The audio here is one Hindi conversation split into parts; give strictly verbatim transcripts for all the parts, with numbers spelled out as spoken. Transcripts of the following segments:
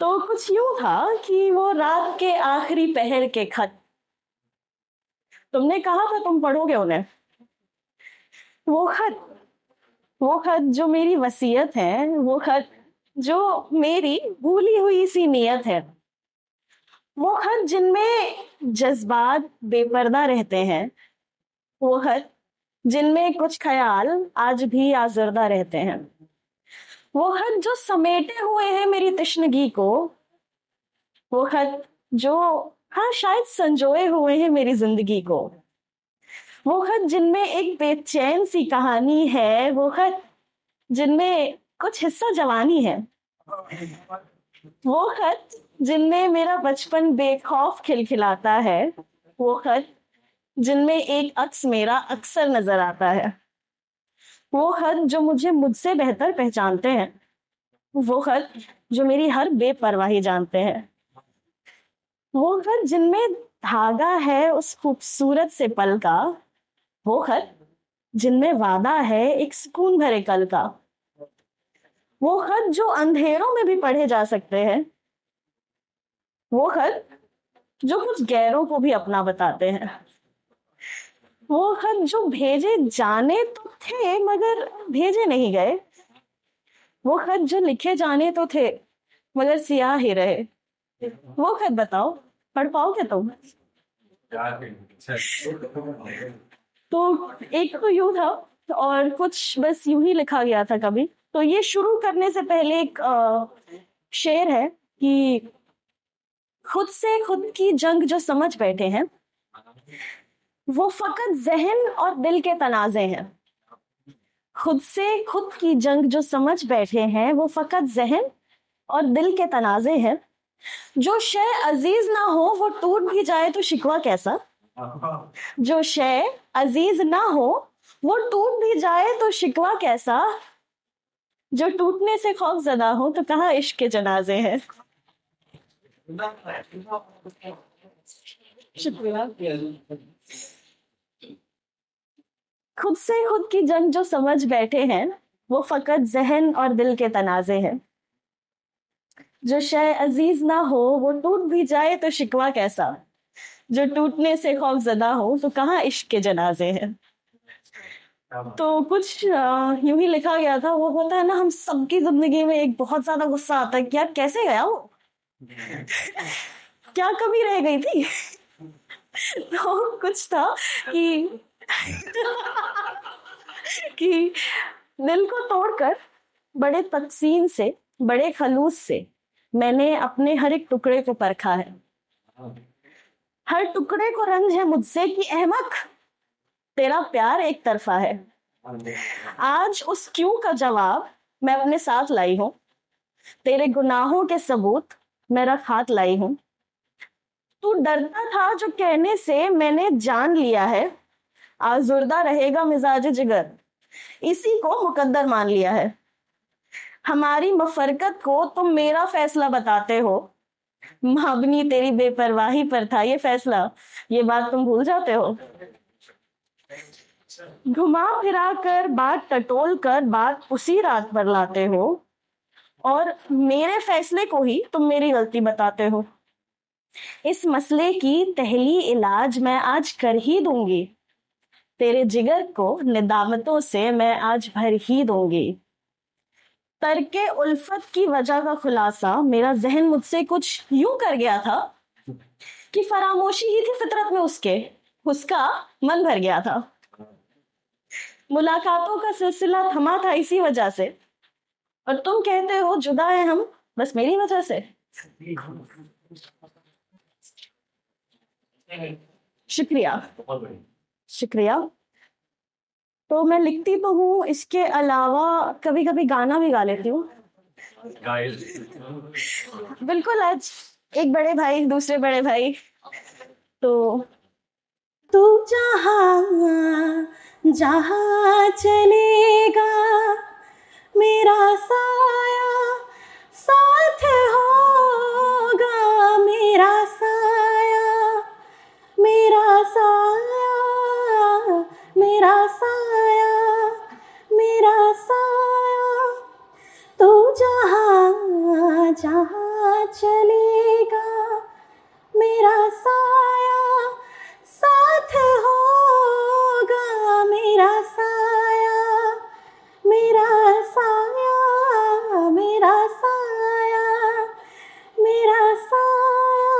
तो कुछ यूं था कि वो रात के आखिरी पहर के खत, तुमने कहा था तुम पढ़ोगे उन्हें। वो खत वो खत जो मेरी वसीयत है, वो खत जो मेरी भूली हुई सी नीयत है, वो खत जिनमें जज्बात बेपर्दा रहते हैं, वो खत जिनमें कुछ ख्याल आज भी आज़र्दा रहते हैं, वो खत जो समेटे हुए हैं मेरी तश्नगी को, वो खत जो हाँ शायद संजोए हुए हैं मेरी जिंदगी को, वो खत जिनमें एक बेचैन सी कहानी है, वो खत जिनमें कुछ हिस्सा जवानी है, वो खत जिनमें मेरा बचपन बेखौफ खिलखिलाता है, वो खत जिनमें एक अक्स मेरा अक्सर नजर आता है, वो खत जो मुझे मुझसे बेहतर पहचानते हैं, वो खत जो मेरी हर बेपरवाही जानते हैं, वो खत जिनमें धागा है उस खूबसूरत से पल का, वो खत जिनमें वादा है एक सुकून भरे कल का, वो खत जो अंधेरों में भी पढ़े जा सकते हैं, वो खत जो कुछ गैरों को भी अपना बताते हैं, वो खत जो भेजे जाने तो थे मगर भेजे नहीं गए, वो खत जो लिखे जाने तो थे मगर सियाह ही रहे, वो खत बताओ पढ़ पाओगे तुम। तो एक तो यूं था और कुछ बस यूं ही लिखा गया था कभी। तो ये शुरू करने से पहले एक आ, शेर है कि खुद से खुद की जंग जो समझ बैठे हैं, वो फकत जहन और दिल के तनाजे हैं। खुद से खुद की जंग जो समझ बैठे हैं, वो फकत जहन और दिल के तनाजे हैं। जो शय अजीज ना हो वो टूट भी जाए तो शिकवा कैसा, जो शय अजीज ना हो वो टूट भी जाए तो शिकवा कैसा, जो टूटने से खौफ ज़दा हो तो कहाँ इश्क के जनाजे हैं। शुक्रिया। खुद से खुद की जंग जो समझ बैठे हैं, वो फकत जहन और दिल के तनाजे हैं। जो शय अजीज ना हो वो टूट भी जाए तो शिकवा कैसा, जो टूटने से खौफ ज़दा हो तो कहाँ इश्क के जनाजे हैं। तो कुछ यूं ही लिखा गया था। वो होता है ना, हम सबकी जिंदगी में एक बहुत ज्यादा गुस्सा आता है कि यार कैसे गया वो, क्या कमी रह गई थी। तो कुछ था कि कि दिल को तोड़कर बड़े तकसीन से, बड़े खलूस से मैंने अपने हर एक टुकड़े को परखा है। हर टुकड़े को रंज है मुझसे कि अहमक तेरा प्यार एक तरफा है। आज उस क्यों का जवाब मैं अपने साथ लाई हूं, तेरे गुनाहों के सबूत मैं रख हाथ लाई हूं। तू डरता था जो कहने से मैंने जान लिया है, आजुर्दा रहेगा मिजाज जिगर इसी को मुकद्दर मान लिया है। हमारी मफरकत को तुम मेरा फैसला बताते हो, मबनी तेरी बेपरवाही पर था ये फैसला, ये बात तुम भूल जाते हो। घुमा फिरा कर बात टटोल कर बात उसी रात पर लाते हो, और मेरे फैसले को ही तुम मेरी गलती बताते हो। इस मसले की तहली इलाज मैं आज कर ही दूंगी, तेरे जिगर को निदामतों से मैं आज भर ही दूंगी। तरके उल्फत की वजह का खुलासा मेरा जहन मुझसे कुछ यूं कर गया था कि फरामोशी ही थी फितरत में उसके, उसका मन भर गया था। मुलाकातों का सिलसिला थमा था इसी वजह से, और तुम कहते हो जुदा है हम बस मेरी वजह से। शुक्रिया शुक्रिया। तो मैं लिखती तो हूँ, इसके अलावा कभी कभी गाना भी गा लेती हूँ। बिल्कुल, आज एक बड़े भाई दूसरे बड़े भाई। तो तू जहाँ जहाँ चलेगा मेरा साया साथ होगा, मेरा साया मेरा साया मेरा साया मेरा साया। तू जहाँ जहाँ चलेगा मेरा साया साथ होगा, मेरा साया मेरा साया मेरा साया मेरा साया।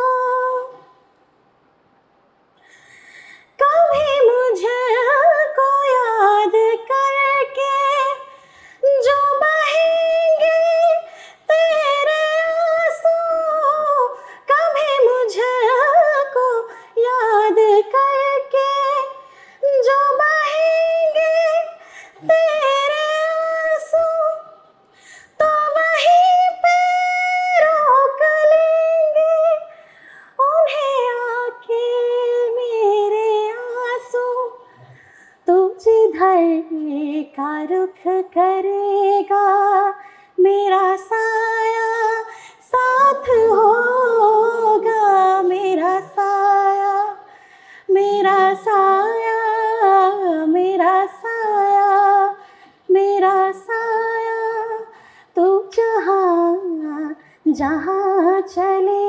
कभी मुझे को याद करके जो बहेंगे तेरे आंसू, कभी मुझे को याद करके जो बहेंगे तेरे आंसू, तो वहीं पे रोक लेंगे उन्हें आके मेरे आंसू। तू जिधर का रुख करेगा मेरा साया साथ होगा, मेरा साया मेरा साया मेरा साया मेरा साया। तू जहाँ जहाँ चले